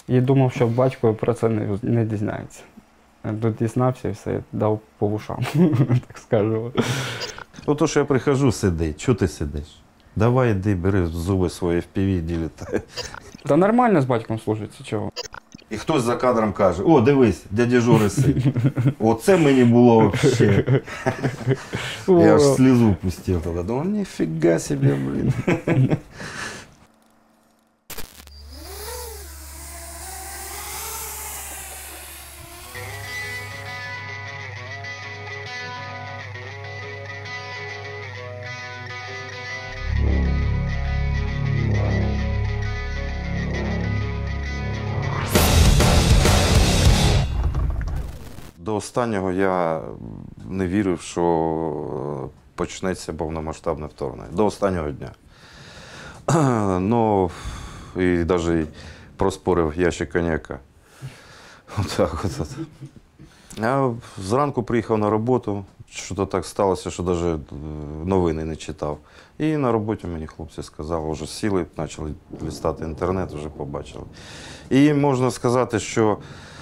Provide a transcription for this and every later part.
І думав, що батько про це не дізнається. Тут дізнався і все, дав по вушам, так скажу. Ото ж я приходжу, сидить. Чого ти сидиш? Давай йди, бери зуби свої FPV, іди літай. Та нормально з батьком служиться, чого? І хтось за кадром каже: о, дивись, дядя Жори син. Оце мені було взагалі. Я аж слізу пустив тоді. Думав, ніфіга собі, блін. До останнього я не вірив, що почнеться повномасштабне вторгнення. До останнього дня. Ну, і навіть проспорив ящик коньяка. Отак от. Я зранку приїхав на роботу, що-то так сталося, що навіть новини не читав. І на роботі мені хлопці сказали, вже сіли, почали листати інтернет, вже побачили. І можна сказати, що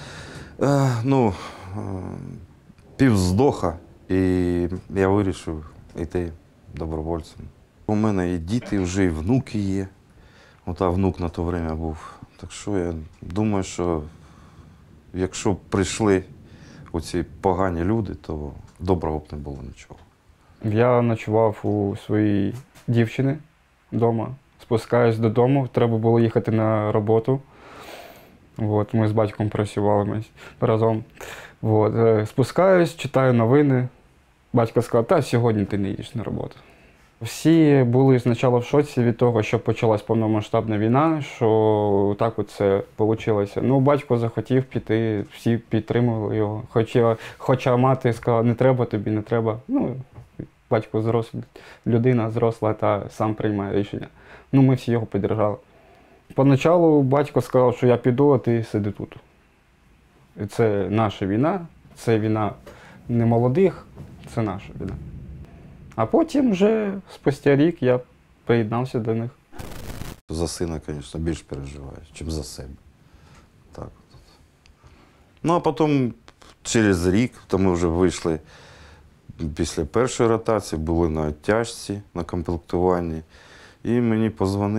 півздоха, і я вирішив йти добровольцем. У мене і діти вже, і внуки є. Ота внук на то время був. Так що я думаю, що якщо б прийшли оці погані люди, то доброго б не було нічого. Я ночував у своїй дівчини вдома. Спускаюсь додому, треба було їхати на роботу. От, ми з батьком працювали разом. От, спускаюсь, читаю новини. Батько сказав, та сьогодні ти не їдеш на роботу. Всі були спочатку в шоці від того, що почалась повномасштабна війна, що так от це вийшло. Ну, батько захотів піти, всі підтримували його. Хоча мати сказала, не треба тобі, не треба. Ну, батько зросла, людина зросла та сам приймає рішення. Ну, ми всі його підтримали. Поначалу батько сказав, що я піду, а ти сиди тут. І це наша війна, це війна не молодих, це наша війна. А потім вже спустя рік я приєднався до них. За сина, звісно, більш переживаю, ніж за себе. Так от. Ну, а потім через рік, то ми вже вийшли після першої ротації, були на тяжці, на комплектуванні. І мені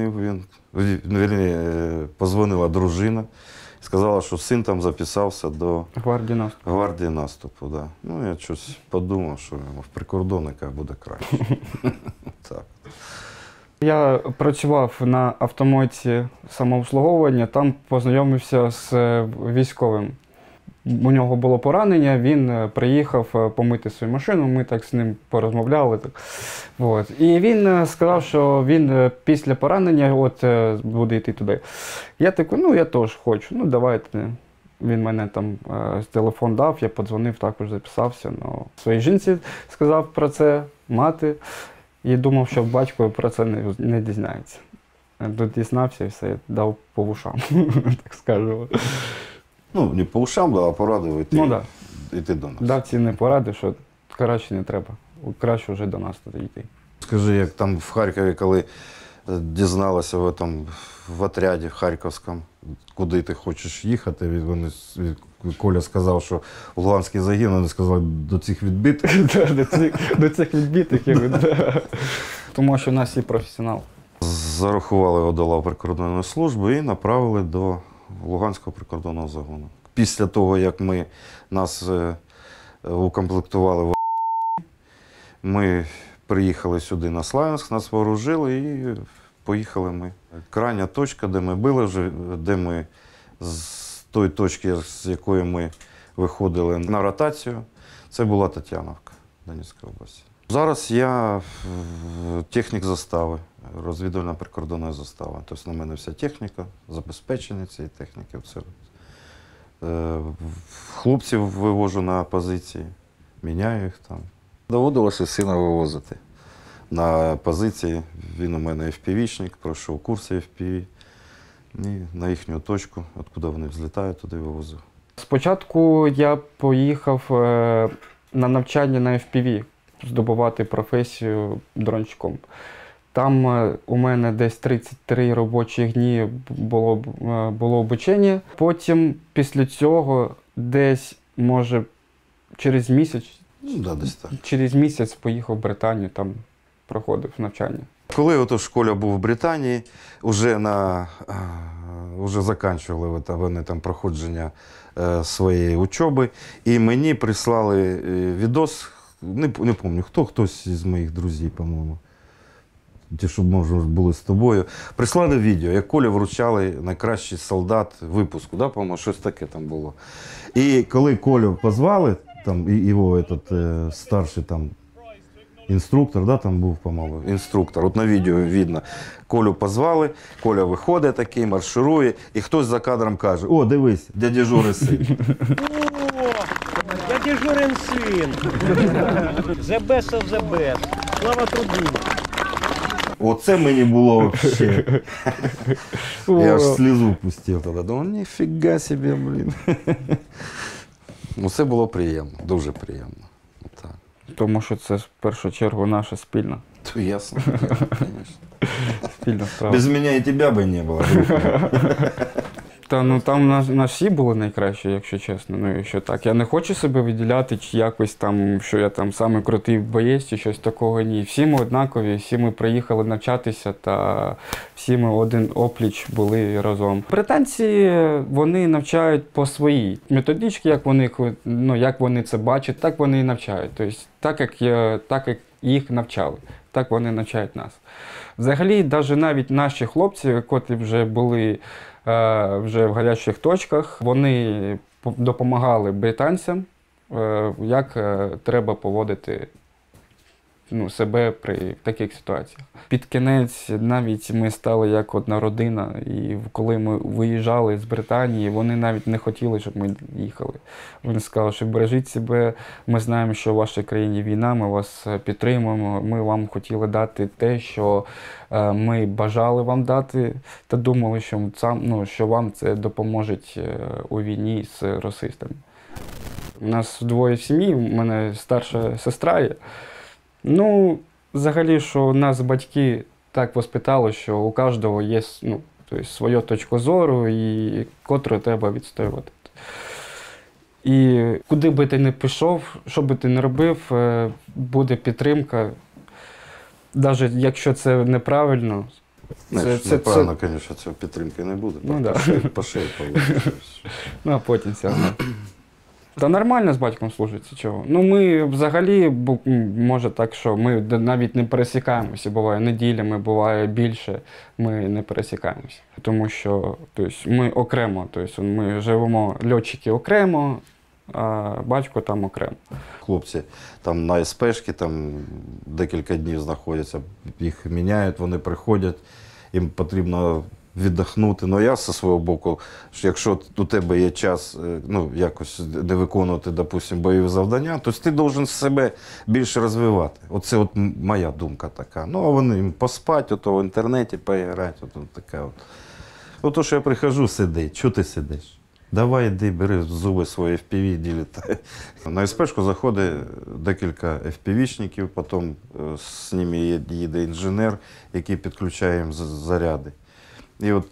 позвонила дружина, сказала, що син там записався до гвардії наступу. Да. Ну, я щось подумав, що в прикордонниках буде краще. Так. Я працював на автоматі самообслуговування, там познайомився з військовим. У нього було поранення, він приїхав помити свою машину, ми так з ним порозмовляли. От. І він сказав, що він після поранення буде йти туди. Я такий, ну я теж хочу, ну давайте. Він мене там телефон дав, я подзвонив, також записався. Но своїй жінці сказав про це, мати, і думав, що батько про це не дізнається. Тут дізнався і все, дав по вушам, так скажу. Ну, не по ушам, а порадив йти до нас. Дав цінні поради, що краще не треба. Краще вже до нас туди йти. Скажи, як там в Харкові, коли дізналася в отряді харківському, куди ти хочеш їхати, Коля сказав, що в Луганський загін, вони сказали, до цих відбитих. До цих відбитих, тому що в нас всі професіонали. Зарахували його до лав прикордонної служби і направили до Луганського прикордонного загону. Після того, як нас укомплектували в ми приїхали сюди на Славянськ, нас вооружили і поїхали ми. Крайня точка, де ми були вже, де ми з тої точки, з якої ми виходили на ротацію, це була Тетяновка, Донецька область. Зараз я технік застави, розвідувальна прикордонна застава. Тобто на мене вся техніка, забезпечення цієї техніки. Хлопців вивожу на позиції, міняю їх там. Доводилося сина вивозити на позиції. Він у мене FPV-шник, пройшов курси FPV. І на їхню точку, откуда вони взлітають, туди вивозив. Спочатку я поїхав на навчання на FPV, здобувати професію дрончиком. Там у мене десь 33 робочі дні було обучення. Потім після цього десь, може, через місяць, Ну, да, десь так. через місяць поїхав в Британію, там проходив навчання. Коли отож Коля був в Британії, вже закінчували вони там проходження своєї учоби, і мені прислали відос, не пам'ятаю, хтось із моїх друзів, по-моєму, ті, що, може, були з тобою, прислали відео, як Колі вручали найкращий солдат випуску, да, по-моєму, щось таке там було. І коли Колю позвали, там, його старший там, інструктор, да, там був, по-моєму, інструктор. От на відео видно. Колю позвали, Коля виходить такий, марширує, і хтось за кадром каже: о, дивись, дядя Жури син. О, дядя Журин син. The best of the best. Слава труду. Оце мені було взагалі. Я аж слізу пустив тоді. Думаю, ніфіга собі, блін. Ну, це було приємно, дуже приємно. Так. Тому що це в першу чергу наша спільна. То ясно, звісно. Спільна справа. Без мене і тебе б не було. Та ну там нас всі були найкращі, якщо чесно. Ну, якщо так. Я не хочу себе виділяти, чи якось там, що я там самий крутий боєць, чи щось такого. Ні. Всі ми однакові, всі ми приїхали навчатися, та всі ми один опліч були разом. Британці, вони навчають по своїй методичці, як вони це бачать, так вони і навчають. Тобто, так як їх навчали, так вони навчають нас. Взагалі, навіть наші хлопці, котрі вже були вже в гарячих точках, вони допомагали британцям, як треба поводити себе при таких ситуаціях. Під кінець навіть ми стали як одна родина, і коли ми виїжджали з Британії, вони навіть не хотіли, щоб ми їхали. Вони сказали, що бережіть себе, ми знаємо, що в вашій країні війна, ми вас підтримуємо, ми вам хотіли дати те, що ми бажали вам дати, та думали, що вам це допоможе у війні з расистами. У нас двоє в сім'ї, у мене старша сестра є. Ну, взагалі, що нас батьки так воспитали, що у кожного є своя точка зору, і котру треба відстоювати. І куди би ти не пішов, що би ти не робив, буде підтримка. Навіть якщо це неправильно. Неправильно, звісно, цього підтримки не буде. Ну, да. По шиї получиться. Ну, а потім все одно. Та нормально з батьком служиться, чого. Ну, ми взагалі, може так, що ми навіть не пересікаємося, буває неділями, буває більше, ми не пересікаємося. Тому що ми окремо, ми живемо, льотчики окремо, а батько там окремо. Хлопці там на СПшки, там декілька днів знаходяться, їх міняють, вони приходять, їм потрібно віддохнути. Ну, я зі свого боку, що якщо у тебе є час якось не виконувати, допустим, бойові завдання, то ти повинен себе більше розвивати. Оце от моя думка така. Ну, а вони їм поспати, в інтернеті поіграти, така от. Ото, що я приходжу, сиди. Чого ти сидиш? Давай, йди, бери зуби свої FPV, іди літай. На СПшку заходить декілька FPV-шників, потім з ними їде інженер, який підключає їм заряди. І от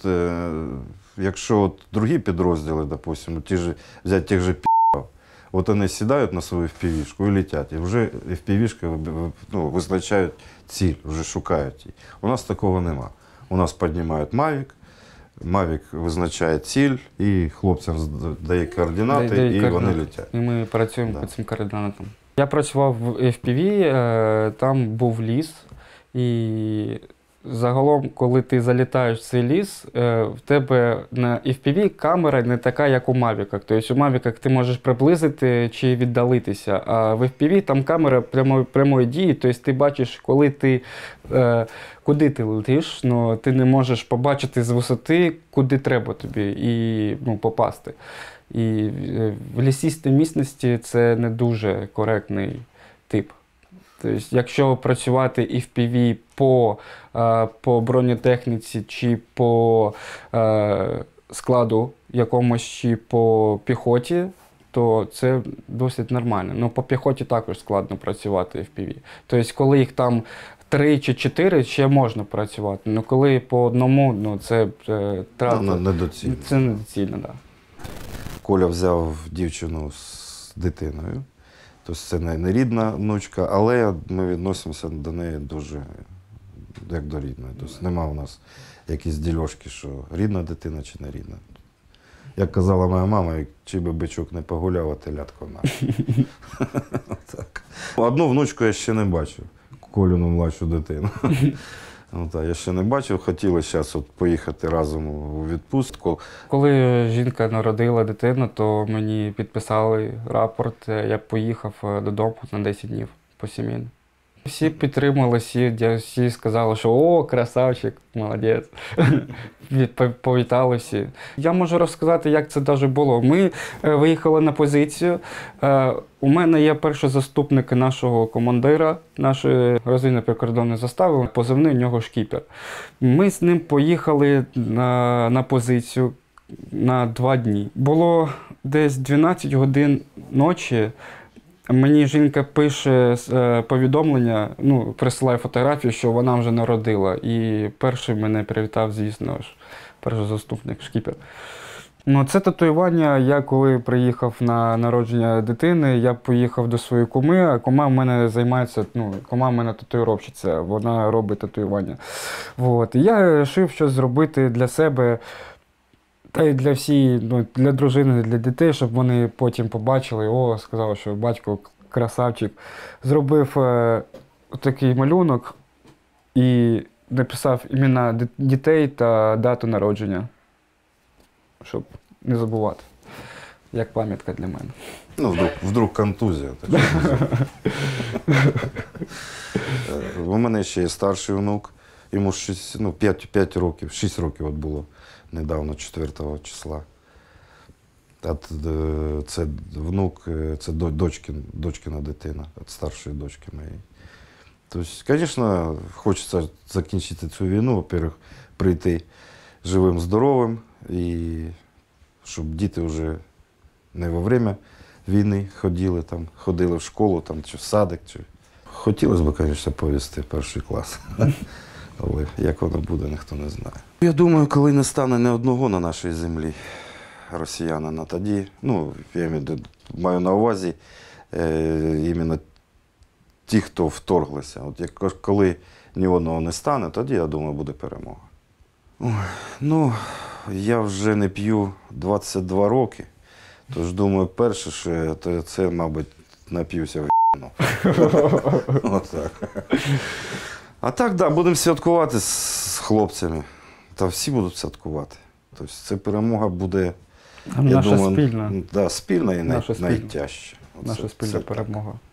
якщо другі підрозділи, допустим, взяти тих же пі***ів, от вони сідають на свою FPV-шку і летять, і вже FPV-шки визначають ціль, вже шукають її. У нас такого нема. У нас піднімають Mavic, Mavic визначає ціль, і хлопцям дає координати, і вони летять. І ми працюємо по цим координатам. Я працював в FPV, там був ліс, і загалом, коли ти залітаєш в цей ліс, в тебе на FPV камера не така, як у Mavic. Тобто у Mavic ти можеш приблизити чи віддалитися, а в FPV там камера прямої дії, тобто ти бачиш, куди ти летиш, але ти не можеш побачити з висоти, куди треба тобі і попасти. І в лісистій місцевості це не дуже коректний тип. Тобто, якщо працювати і в FPV по бронетехніці, чи по складу якомусь, чи по піхоті, то це досить нормально. Ну, по піхоті також складно працювати в FPV. Тобто, коли їх там 3 чи 4 ще можна працювати. Ну коли по одному, ну це трата. Недоцільно. Це недоцільно, так. Коля взяв дівчину з дитиною. Тобто це не рідна внучка, але ми відносимося до неї дуже як до рідної. Тобто нема у нас якісь дільошки, що рідна дитина чи не рідна. Як казала моя мама, чи би бичок не погуляв, а телятко наш. Так. Одну внучку я ще не бачив, Коліну младшу дитину. Я ще не бачив, хотіли зараз поїхати разом у відпустку. Коли жінка народила дитину, то мені підписали рапорт, я поїхав додому на 10 днів посімейно. Всі підтримали, всі сказали, що «О, красавчик, молодець». Повітали всі. Я можу розказати, як це навіть було. Ми виїхали на позицію. У мене є перший заступник нашого командира, нашої розвідувальної прикордонної застави, позивний у нього «Шкіпер». Ми з ним поїхали на позицію на 2 дні. Було десь 12 годин ночі. Мені жінка пише повідомлення, присилає фотографію, що вона вже народила. І перший мене привітав, звісно ж, перший заступник Шкіпер. Це татуювання, я коли приїхав на народження дитини, я поїхав до своєї куми, а кума в мене займається, кума в мене татуїровщиця, вона робить татуювання. І я вирішив щось зробити для себе. Та й для для дружини, для дітей, щоб вони потім побачили, сказали, що батько красавчик. Зробив такий малюнок і написав імена дітей та дату народження, щоб не забувати, як пам'ятка для мене. Вдруг контузія. У мене ще є старший внук, йому 5 років, 6 років було. Недавно, 4 числа. Це внук, це дочкина дитина, від старшої дочки моєї. Тобто, звісно, хочеться закінчити цю війну, во-первых, прийти живим, здоровим, і щоб діти вже не во время війни ходили в школу, чи в садик. Хотілося б, звісно, повести 1 клас. Але як воно буде, ніхто не знає. Я думаю, коли не стане ні одного на нашій землі росіянина, тоді, я маю на увазі іменно ті, хто вторглися. Коли ні одного не стане, тоді, я думаю, буде перемога. Я вже не п'ю 22 роки, тож думаю, перше, що це, мабуть, нап'юся в Отак. А так, будемо святкувати з хлопцями. Та всі будуть святкувати. Тобто це перемога буде, наша спільна. Спільна і найтяжча. Наша спільна перемога.